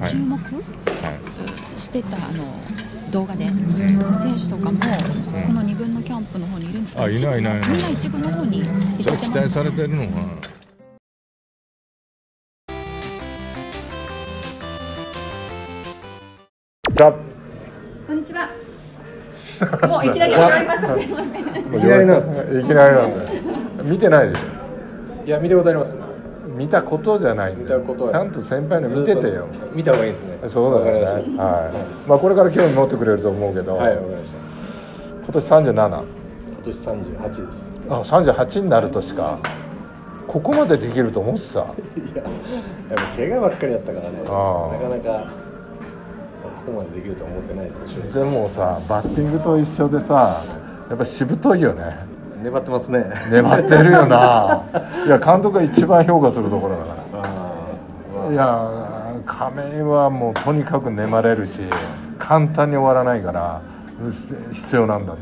注目してた動画で、選手とかもこの2軍のキャンプの方にいるんですか？ いない。 みんな1軍の方に行ってます。 期待されてるのは。 こんにちは。もういきなり始まりました。すいません。 いきなりなんですね。いきなりなんで。見てないでしょ。 いや見たことあります。 見たことじゃないんだよ。ちゃんと先輩の見ててよ。 見た方がいいですね。 そうだよね。はい。まあこれから興味持ってくれると思うけど。 はい、わかりました。 今年37。 今年38です。 あ、38になる年か。ここまでできると思ってた。いや、 やっぱ怪我ばっかりだったからね。なかなかここまでできると思ってないです。 でもさ、バッティングと一緒でさ、やっぱしぶといよね。 粘ってますね。 粘ってるよな。いや、監督が一番評価するところだから。いや、亀井はもうとにかく粘れるし、簡単に終わらないから必要なんだって。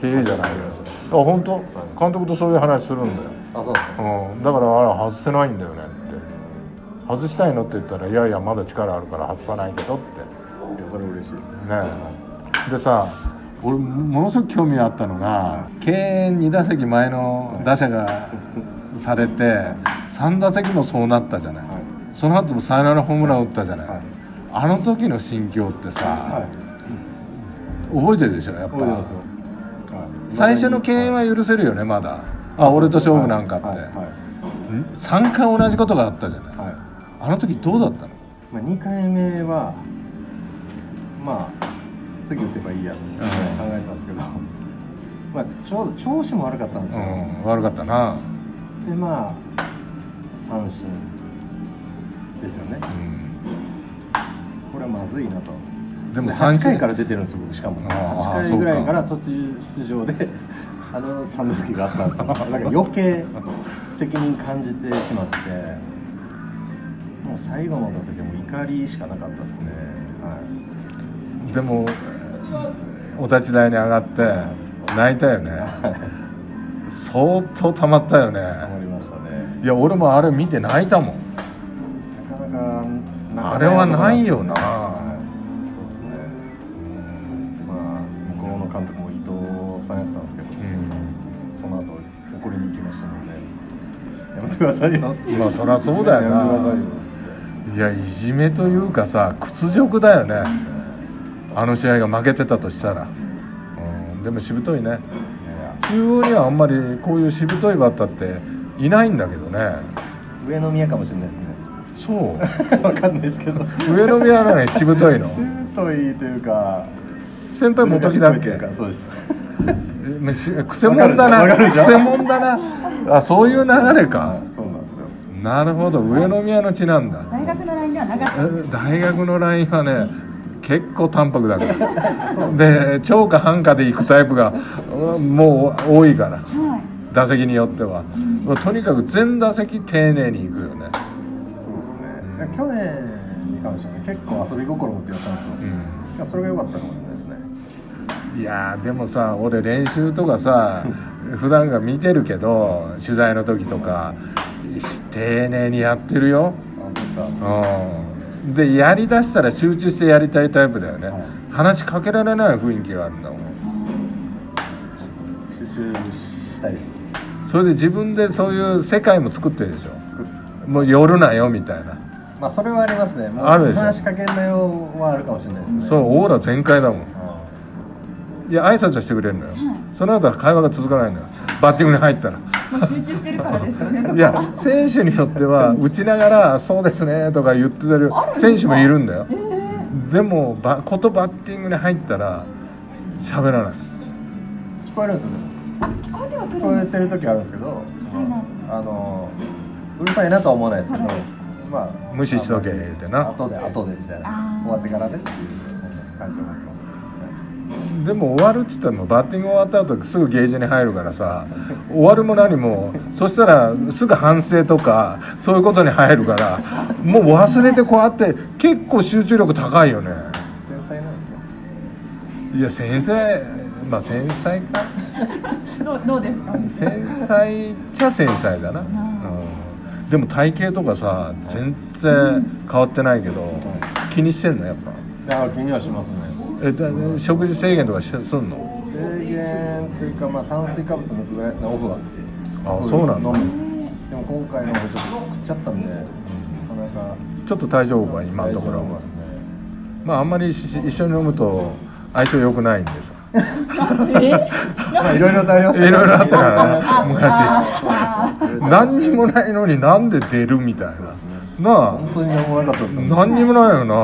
いいじゃないよ。あ、本当？監督とそういう話するんだよ。 あ、そうですか。 だからあれ外せないんだよねって。外したいのって言ったら、いやいやまだ力あるから外さないけどって。 いや、それ嬉しいですね。 でさ、俺ものすごく興味あったのが、敬遠2打席前の打者がされて3打席もそうなったじゃない、その後もサヨナラホームラン打ったじゃない、あの時の心境ってさ、覚えてるでしょやっぱ。最初の敬遠は許せるよねまだ。あ、俺と勝負なんかって、3回同じことがあったじゃない、あの時どうだったの？ 2回目はまあ次打てばいいやって考えてたんですけど、まあちょうど調子も悪かったんですよ。 悪かったな。 でまあ三振ですよね。これはまずいなと。 でも 8回から出てるんですよ僕。しかも8回ぐらいから途中出場で3打席があったんですよ。なんか余計責任感じてしまって、もう最後の打席はもう怒りしかなかったですね。 でもお立ち台に上がって泣いたよね。相当たまったよね。 たまりましたね。 いや俺もあれ見て泣いたもん。 なかなかあれはないよな。 そうですね。まあ向こうの監督も伊藤さんやったんですけど、その後怒りに行きましたので、やめてくださいよ。 まあそりゃそうだよな。いやいじめというかさ、屈辱だよね。あの試合が負けてたとしたら。でもしぶといね。中央にはあんまりこういうしぶといバッターっていないんだけどね。 上宮かもしれないですね。 そう。 わかんないですけど。 上宮なのにしぶといの。 しぶといというか。 先輩元木だっけ？ そうです。 くせ者だな。くせ者だな。あ、そういう流れか。 そうなんですよ。 なるほど、上宮の血なんだ。 大学のラインではなかった。 大学のラインはね、結構淡白だからで、超か半かで行くタイプがもう多いから、打席によっては、とにかく全打席丁寧に行くよね。 そうですね。去年に関しては、ね、結構遊び心持ってやったんですよ。それが良かったかもしれないですね。 いやでもさ、俺練習とかさ普段が見てるけど、取材の時とか丁寧にやってるよ。 本当ですか？ でやりだしたら集中してやりたいタイプだよね、話しかけられない雰囲気があるんだもん。 集中したいです。 それで自分でそういう世界も作ってるでしょ。もう寄るなよみたいな。 まあそれはありますね。もうあるでしょ。 話しかけんなよはあるかもしれないですね。 そう、オーラ全開だもん。いや挨拶はしてくれるのよ、その後は会話が続かないのよ、バッティングに入ったら。 もう集中してるからですよね。 いや、選手によっては打ちながらそうですねとか言ってる選手もいるんだよ。でもことバッティングに入ったら喋らない。 聞こえるんですよね。聞こえてる時あるんですけど、うるさいなとは思わないですけど、まあ無視しとけってな。 後でみたいな、終わってからでっていう感じを持ってます。 でも終わるって言ったらもうバッティング終わった後すぐゲージに入るからさ、終わるも何もそしたらすぐ反省とかそういうことに入るから、もう忘れてこうやって結構集中力高いよね。 繊細なんですよ。 いや繊細、まあ繊細かどうですか？ 繊細っちゃ繊細だな、でも体型とかさ全然変わってないけど、気にしてんのやっぱ。 じゃあ気にはしますね。 食事制限とかすんの？ 制限というか、まあ炭水化物抜くぐらいですね、オフは。 あ、そうなんだ。 でも今回のもちょっと食っちゃったんで、なかなかちょっと大丈夫は今のところ。まああんまり一緒に飲むと相性良くないんです。 まあいろいろとありましたね。 いろいろあったからね、昔。何にもないのになんで出るみたいな。なあ。 本当に何もなかったですね。 何にもないよな。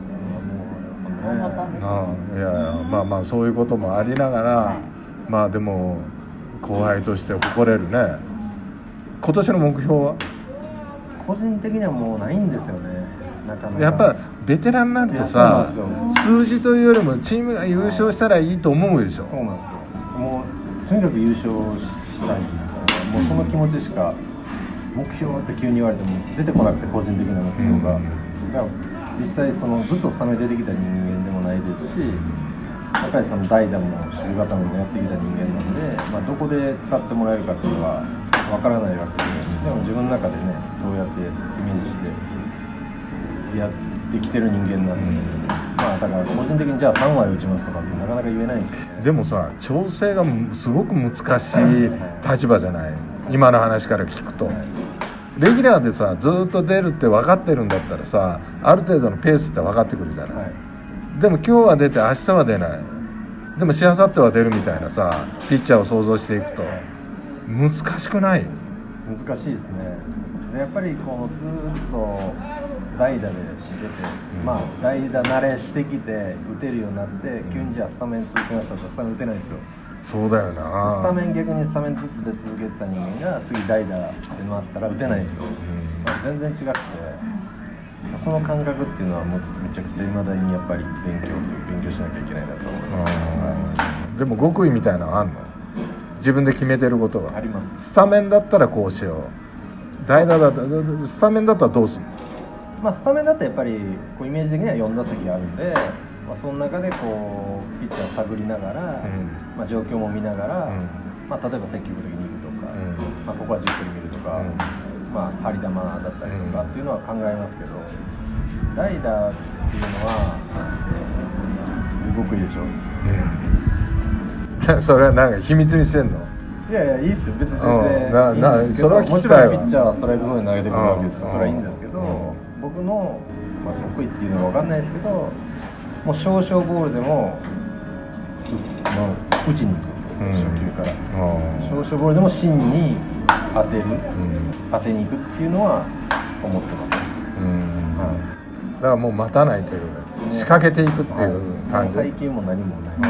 なあ、 いやいや、まあまあそういうこともありながら、まあでも後輩として誇れるね。今年の目標は？ 個人的にはもうないんですよね。なかなかやっぱベテランになるとさ、数字というよりもチームが優勝したらいいと思うでしょ。 そうなんですよ。もうとにかく優勝したい。もうその気持ちしか、目標って急に言われても出てこなくて、個人的な目標が。だから実際そのずっとスタメン出てきた人間でもないですし、高橋さんの代打も守備固めもやってきた人間なので、まあ、どこで使ってもらえるかっていうのは分からないわけで、でも自分の中でね、そうやってイメージしてやってきてる人間なんで、まあだから個人的にじゃあ3割打ちますとかってなかなか言えないですよね。 でもさ、調整がすごく難しい立場じゃない、今の話から聞くと。レギュラーでさ、ずっと出るって分かってるんだったらさ、ある程度のペースって分かってくるじゃない、でも今日は出て明日は出ない、でもしあさっては出るみたいなさ、ピッチャーを想像していくと難しくない？ 難しいですね。でやっぱりこうずっと代打で出て、まあ代打慣れしてきて打てるようになって、急にじゃあスタメン続きましたとスタメン打てないんですよ。 そうだよな。 スタメン、逆にスタメンずっと出続けてた人間が次代打で回ったら打てないんですよ。まあ、全然違くて、その感覚っていうのはもうめちゃくちゃ未だにやっぱり勉強しなきゃいけないなと思います。 でも極意みたいなのあんの？自分で決めてることはあります。 スタメンだったらこうしよう、代打だったら、スタメンだったらどうするの？ まあスタメンだったらやっぱりこうイメージ的には4打席あるんで、まあ、その中でこうピッチャーを探りながら、まあ、状況も見ながら、まあ、例えば積極的にいくとか、まあ、ここはじっくり見るとか、まあ、張り球だったりとかっていうのは考えますけど、代打っていうのは動くでしょ、 それはなんか秘密にしてんの？ いやいや、いいっすよ、別に全然いいんですけど、もちろんピッチャーはストライクゾーンに投げてくるわけですから、それはいいんですけど、僕の、まあ、得意っていうのは分かんないですけど、もう少々ボールでも打ちに行く、初球から、少々ボールでも芯に当てに行くっていうのは思ってます、 だからもう待たないという、仕掛けていくっていう感じ、 配球も何もない、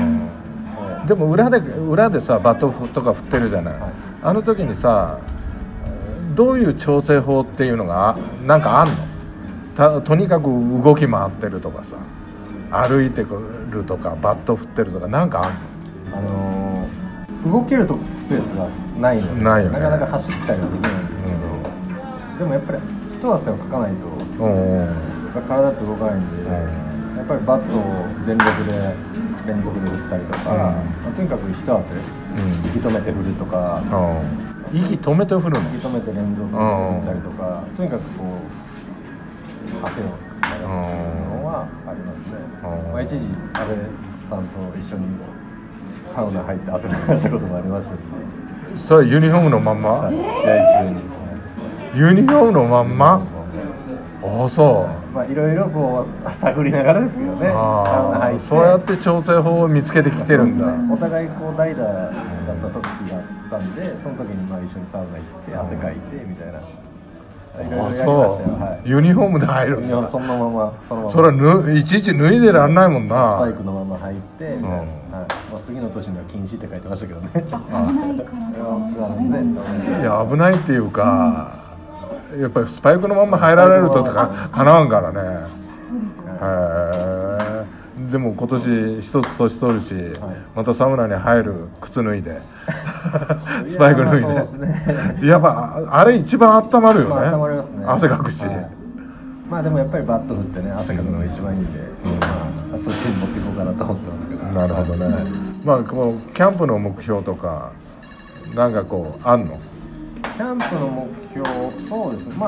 でも裏でさ、バットとか振ってるじゃない、あの時にさ、どういう調整法っていうのがなんかあんの？とにかく動き回ってるとかさ、歩いてくるとか、バット振ってるとか、なんかあんの？ 動けるとスペースがないので、 ないよね、 なかなか走ったりはできないんですけど、でもやっぱり一汗をかかないと体って動かないんで、やっぱりバットを全力で連続で振ったりとか、まあ、とにかく一汗、息止めて振るとか、 息止めて振るの？ 息止めて連続で振ったりとか、とにかくこう汗を流すっていうのはありますね。まあ、一時阿部さんと一緒にサウナ入って汗流したこともありましたし。 それユニフォームのまんま？ 試合中にユニフォームのまんま？ああ、そう。 まあいろいろこう探りながらですよね。サウナ入ってそうやって調整法を見つけてきてるんだ。 お互いこう代打だった時があったんで、その時にまあ一緒にサウナ行って汗かいてみたいな。いろいろやりましたよ。はい、 ユニフォームで入るんだ。 そのままそれはいちいち脱いでらんないもんな。 スパイクのまま入ってみたいな。はい、まあ、次の年には禁止って書いてましたけどね。 いや、危ないっていうか、やっぱりスパイクのまま入られるとかなわんからね。 そうですか。 でも今年一つ年取るし、またサウナに入る靴脱いでスパイク脱いで、やっぱあれ一番温まるよね。 温まりますね。 汗かくし、 まあでもやっぱりバット振ってね、汗かくのが一番いいんで、そっちに持っていこうかなと思ってますけど。 なるほどね。まあこうキャンプの目標とかなんかこうあんの？ キャンプの目標、そうですね。まあ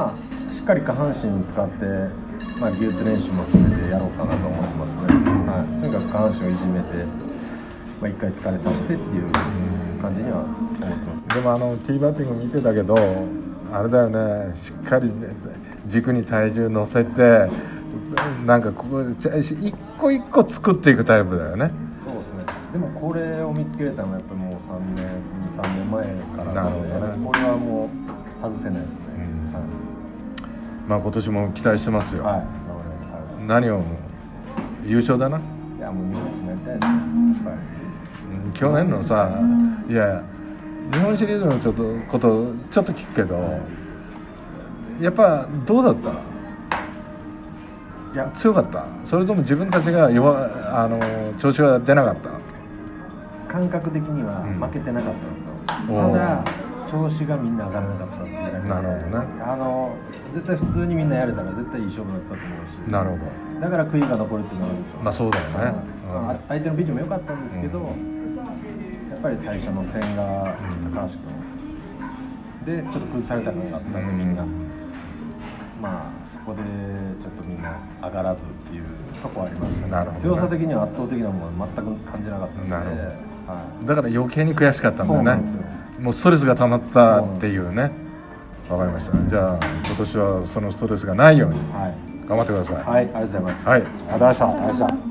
しっかり下半身使って、技術練習も含めてやろうかなと思ってますね。はい、とにかく下半身をいじめて、一回疲れさせてっていう感じには思ってます。 でもティーバッティング見てたけど、あれだよね、しっかり軸に体重乗せて、なんかここ一個一個作っていくタイプだよね。 そうですね。でもこれを見つけれたのはやっぱりもう2、3年前からなので、これはもう外せないですね。今年も期待してますよ。 はい。 何を優勝だな。 いやもう日本一になりたいですね。 去年のさ、いや日本シリーズのちょっと聞くけど、やっぱどうだった？いや強かった？それとも自分たちが調子が出なかった？ 感覚的には負けてなかったんですよ。ただ調子がみんな上がらなかったっていうだけで、 なるほどね。 絶対普通にみんなやれたら絶対いい勝負になってたと思うし、 なるほど。 だから悔いが残るっていうのがあるんですよ。 そうだよね。 相手のビッチも良かったんですけど、やっぱり最初の千賀、高橋君でちょっと崩されたのがあったんで、みんなそこでちょっとみんな上がらずっていうとこありましたね。なるほどね。強さ的には圧倒的なものは全く感じなかったので、 なるほど。だから余計に悔しかったんだよね。そうなんですよ。もうストレスが溜まったっていうね。わかりました。じゃあ今年はそのストレスがないように頑張ってください。 はい、ありがとうございます。 はい、ありがとうございました。